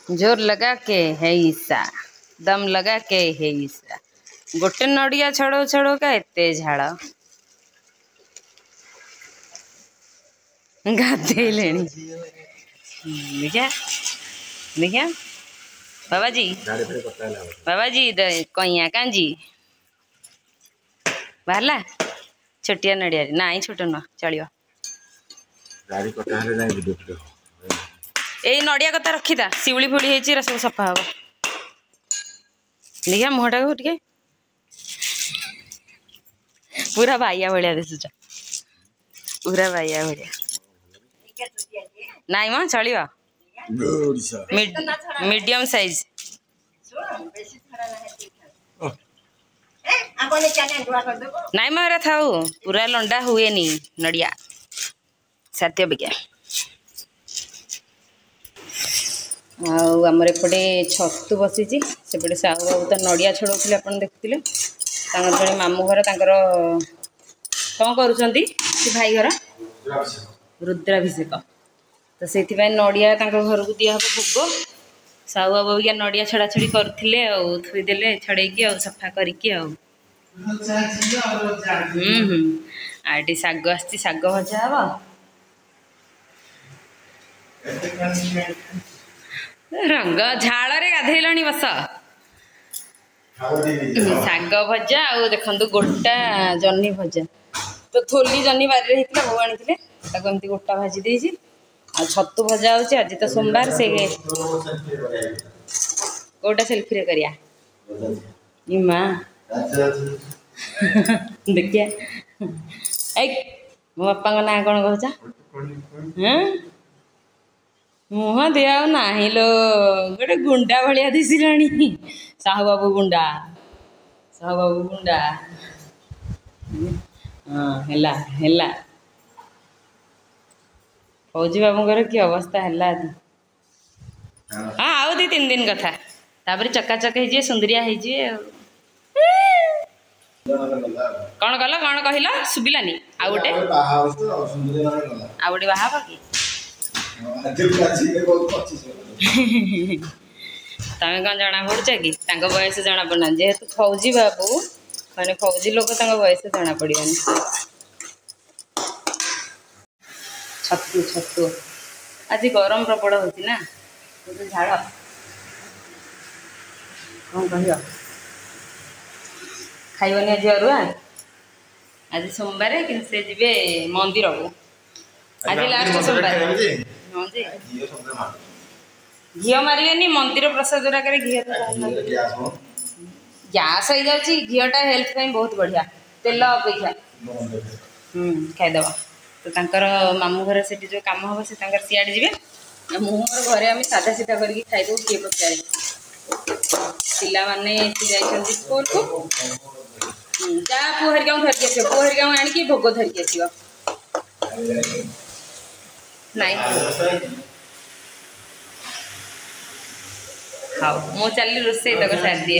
जोर लगा के है ईसा दम लगा के है ईसा गोटे नड़िया छड़ो छड़ो का एते झाड़ गाधे देखिया देखिया बाबा जी कइया कांजी बाहरला छोटिया नड़िया नाई छोट न चलियो ए नड़िया कता रखीदा शिवली फुली है सब सफा हम देखिया मुहटा को टे पूरा बाइया भाया दिशुच पूरा बाइया भाया नाई म चलियो मीडियम साइज नाई मेरा था पूरा लंडा हुए नी नड़िया साथी बिका आमर एपटे छतु बसी सेपटे साहू बाबू तो नड़िया छड़ाऊे आप देखुले जो मामू घर कौन करुँच भाई घर रुद्राभिषेक तो से नड़िया घर को दिहब भोग साहू बाबू बिका नड़िया छड़ा छड़ी करते थोईदे छड़े सफा करके आटी शाग आसी शाग भजा हम रंग झाड़ रे गाधेल बस शाग भजा आ देखु गोटा जह्नी भजा तो थोली जह्नी बारी होता बोऊ आनी गोटा भाजी देसी आ छतु भजा हो आज तो सोमवार से गोटा सेल्फी रे करिया इमा देखिए मो बापा ना कौन कह मुह दिया ना लो गोटे गुंडा भाया दिशा साहू बाबू गुंडा हाँ है फौजी बाबूर कि अवस्था है हाँ आउ दी 3 दिन कथा तापर चकाचक हो सुंदरिया हो कौन कल कौन कहल शुभिलानी आउ गोटे बाहा कि तमें कौन जना पड़च कि बयस जना पड़ना जेहेतु फौजी बाबू माने फौजी लोक बयस जना पड़ानी छतु छतु आज गरम प्रबल होना झाड़ कौन कह खाइबनी आज अरुआ आज सोमवार कि से जी मंदिर को आज लास्ट सोमवार घी मारे मंदिर प्रसाद गुराक घी गैस हो जाऊँगी घीटा हेल्थ बहुत बढ़िया तेल अपेक्षा खाईदे तो मामू घर से जो कम हम से सियाड़े जी मुझे घरे आम साधा सीधा करके खाईदे किए पचारे पाने स्कूल को जा पुओ हरिका धरिकी आस पुओ हरिका आणिकी भोग धरिकी आस हाँ मु चली रोसे तक सार दिए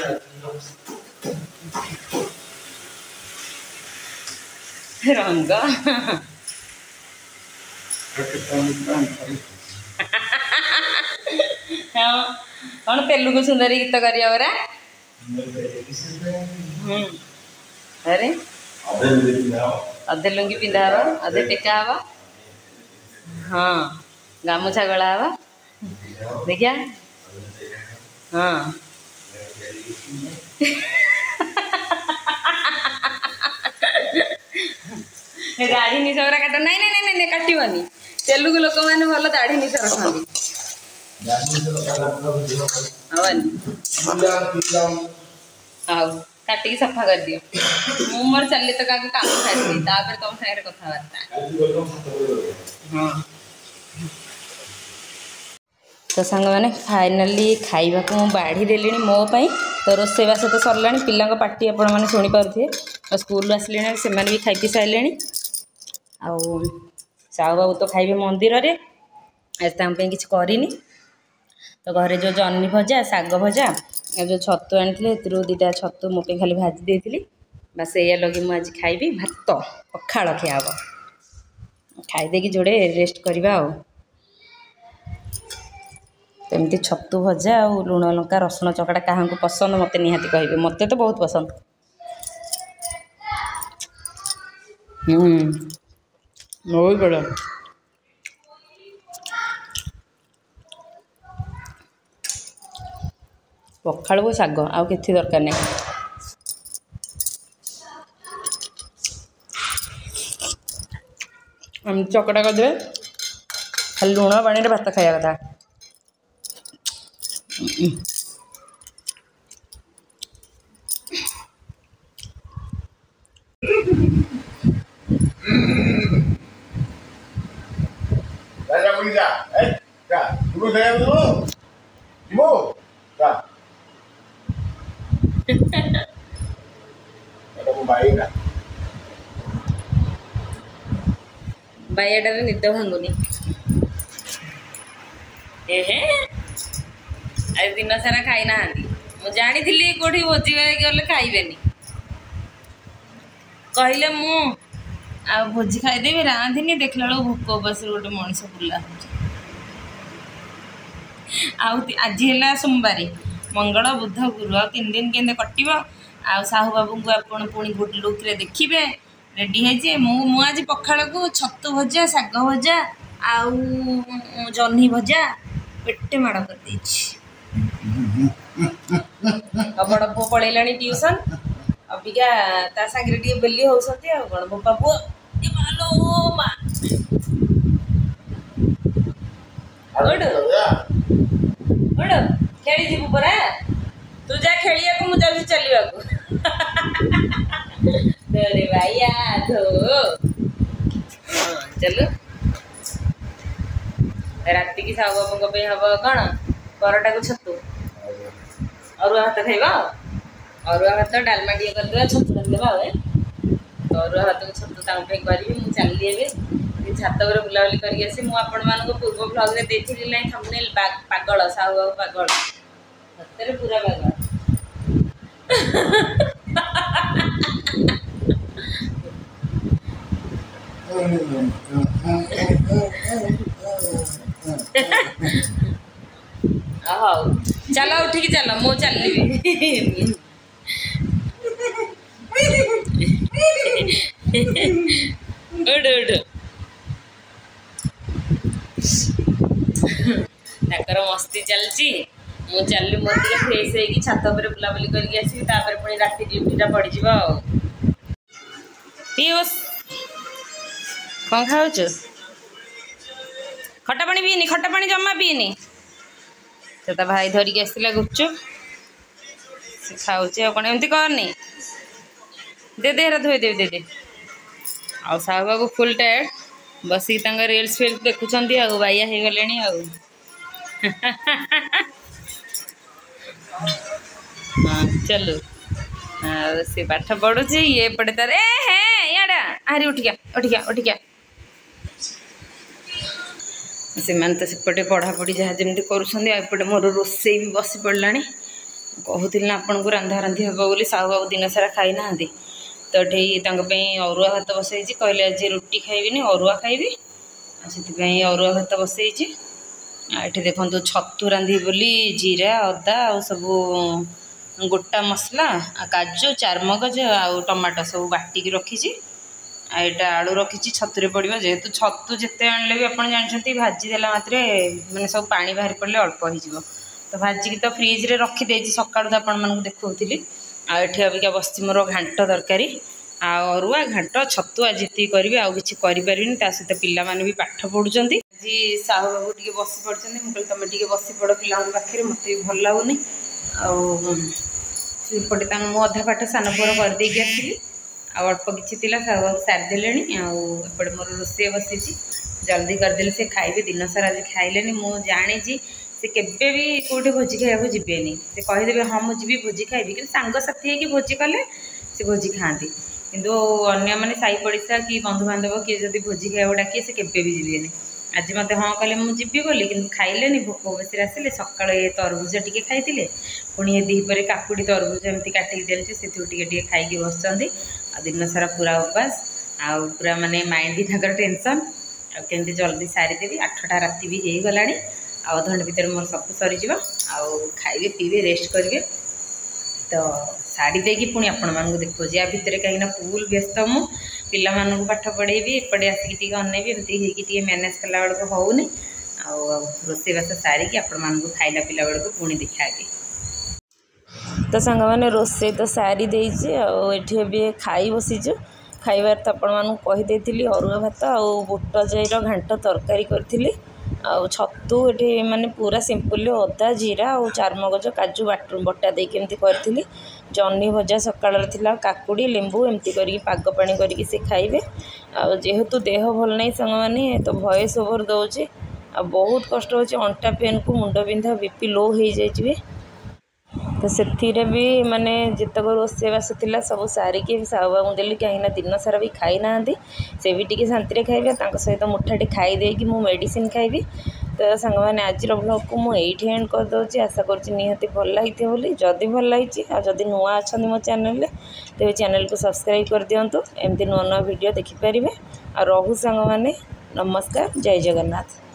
रंग हाँ कौन तेलुगु सुंदरी गीत करिया बरा अरे अधे लुंगी पिंधा हम अधे टेका हम हाँ गामुछा गला हम देखिया हाँ दाढ़ी निश गुरा काट नाई नाई नाई नाई काटनी तेलुगु लोक मैंने भल दाढ़ी निश रखती हाँ काटिकी सफा कर दियो मु मोर चली तो काम छाड़ी तुम सागर कथबार्ता हाँ तो सांग मैंने फाइनाली खाइबा को बाढ़ी देली मोपाई तो रोषेईवास तो सरला पिला पार्टी आपण मैंने शुणी पारे स्कूल आसले से भी खाई पी सारे आउ साहू बाबू तो खाइबे मंदिर रे आज किसी करनी तो घरे जो जह्नी भजा शाग भजा जो छतु आनी दुटा छतु मो खाली भाजी देती बस या लगे मुझे आज खाइबी भात पखाड़ खिया हम खाईदे जोड़े रेस्ट करवा एमती छतु भजा और लुण लंका रसुण चकटा क्या पसंद मत निहाती कहे मत तो बहुत पसंद। बहुत बड़ा पखाड़ को शाग आउ कि दरकार नहीं। चकटा करदे खाली लुण पानी भात खाया कथा। बाइयाटार निद भांगुनी आज दिन सारा खाई ना मु जानी कौटी भोजी गले खाइबेनी कहले मु आ भोजी खाईदेवी रांधिनी देखला भोक उपास गोटे मनीष बुला आज है सोमवार मंगल बुध गुरु आ 3 दिन के कटो आ साहू बाबू को आपण पुणी गुड लुक रे देखिए रेडी है आज पखाड़ को छतु भजा शाग भजा आउ जह्नी भजा पेटे माड़ कर बड़ पु पलैला ट्यूशन अबिका ता सागे बेली होती कौन बोपा पु खेली जीवु परा तू जा खेलिया को मुझे भी चलिया को अरे भैया धो चलो राति की साहू बाबू पे हम कौन परोटा को छतु अरुआ भात खाइबा अरुआ भात डालमा टे करदे छतु रांधिदेबा तो अरुआ भात को छतु ताई करी मुझे चली ए छात पर बुलाबुली करके मुझे आपण पूर्व ब्लॉग रे देखिली ना थंबनेल पागल साहू बाबू पागल सତରେ पूरा पागल चलो उठिकी चल मु चलि उठ उठ ताकर मस्ती चलची मु चलि मोर टे फ्रेश होगी छात पर बुलाबुली करके आसबि पुणी राति ड्यूटीटा पड़ज पीयूष कौन खाऊ खटा पानी पीनी खटा पानी जमा पीनी से तो भाई धरिकी आसला गुपचुप से खाऊे कौन एमती करनी दे दे धोई देवी दे आ साहू बाबू फुल टायर्ड बसिक रिल्स फिल्स देखुंत बाइया हो गले हाँ चलो सी पाठ पढ़ुची ये पड़े तार ए हे याडा आरी उठिया उठिया उठिया से तो सेपटे पढ़ापढ़ी जहाँ जमी करपटे मोर रोसे भी बस पड़ा कहूली ना आपन को रांधा रांधि हे बोली साहू बाबू दिन सारा खाई ना तो ये अरुआ भात बसई कहले आज रुटी खाइबी अरुआ खाइबी से अरुआ भात बसई ये देखो छतु रांधि बोली जीरा अदा आ सब गोटा मसला काजू चारमगज आ टमाटो सब बाटिकी रखी यहाँ आलू रखी छतुरे पड़ा जेहेतु छतु जिते आने भी आप जानते भाजीदेला मात्रे मैंने सब पानी बाहरी पड़े अल्प हो तो भाजिकी तो फ्रिज रे रखीदे सका आपण देखी आठ अबिका बस मोर घांट तरकारी अरुआ घांट छतु आज जी करी आउ कि सहित पिला भी पाठ पढ़ुं आज साहू बाबू टे बस पड़ते मुझे तुम टे बस पड़ पिला पाखे मत भी भल लगुनि आउटे मुझे अधा पाठ सान पुअर करदे आसली अल्प कि साहू बाबू सारिदे आपटे मोर रोसे बसी जल्दी करदे से खाइबे दिन सारा आज खाइले मुझे जानी से केबे भी कौटे भोजी खाया जीवेनि से कहीदेवे हाँ मुझे भोजी खाइबी कि सांगसाथी होगी भोजी कले से भोजी खाती किंतु अन्य मैंने साई पड़िशा कि बंधुबांधव किए जब भोजी खाया डाकिए से केबे भी जीवेनि आज मत हाँ कले मुझे बोली कि खाइले भोक बेसी आसिले सका ये तरबुज टी खाई पुणी दीपर काकुड़ी तरबुज एमती काटिक देली से खाई बस दिन सारा पूरा उपास आ पूरा माने माइंड भी टेंशन आमती जल्दी सारीदेवी 8टा राति भी हो गला अधघंटे भितर मोर सब सरीज खाइबे पीबे रेस्ट करेंगे। तो साड़ी देकी पुणी आपण मानक देखो या भितर कहीं फुल व्यस्त मु पिला मानक पाठ पढ़ेबी एपटे आसिक अनेबी एमती मैनेज कला बेलू होनी रोसईबास सारिकी आपण मानक खाइला पिला बेलू पुणी देखाबी। तो सांग मैंने रोसे तो सारी देठी भी खाई बसीचु खाइबार तो आपण मानक कहीदे अरुआ भात आउ बुट जाईर घांट तरकारी करी छतु ये माने पूरा सिंपल अदा जीरा और चारमगज काजू बटा देके एमती करी जन्नी भजा सकाळ थिला काकुड़ी लेंबू एमती करके पाग पानी करके से खाइबे। जेहेतु देह भल नहीं सांग माने तो वॉइस ओवर दौचे बहुत कष्ट होचे अंटा पेन को मुंड बिंधा बीपी लो हो जाए। तो से भी माने जितक रोसईबास था सब सारिकी साहू देली कहीं दिन सारा भी खाई ना से भी टी शांति खाइबे सहित मुठाटे खाईदे कि मु मेडिसिन खाइबी। तो सांग मैंने आज ब्लॉग को मुझे एंड करदे आशा कर निहाती भल लगी बोली जदि भल लगी जदि नुआ अच्छा मो चैनल तेज चैनल को सब्सक्राइब कर दिंतु एमती नुआ नुआ वीडियो देखिपारे। आ रहू सांग मैंने नमस्कार जय जगन्नाथ।